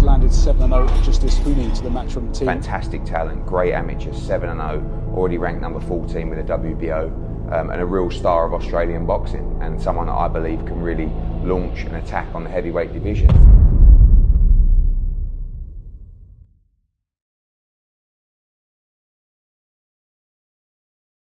landed 7-0 Justis Huni to the Matchroom team. Fantastic talent, great amateur, 7-0, already ranked number 14 with the WBO, and a real star of Australian boxing, and someone that I believe can really launch an attack on the heavyweight division.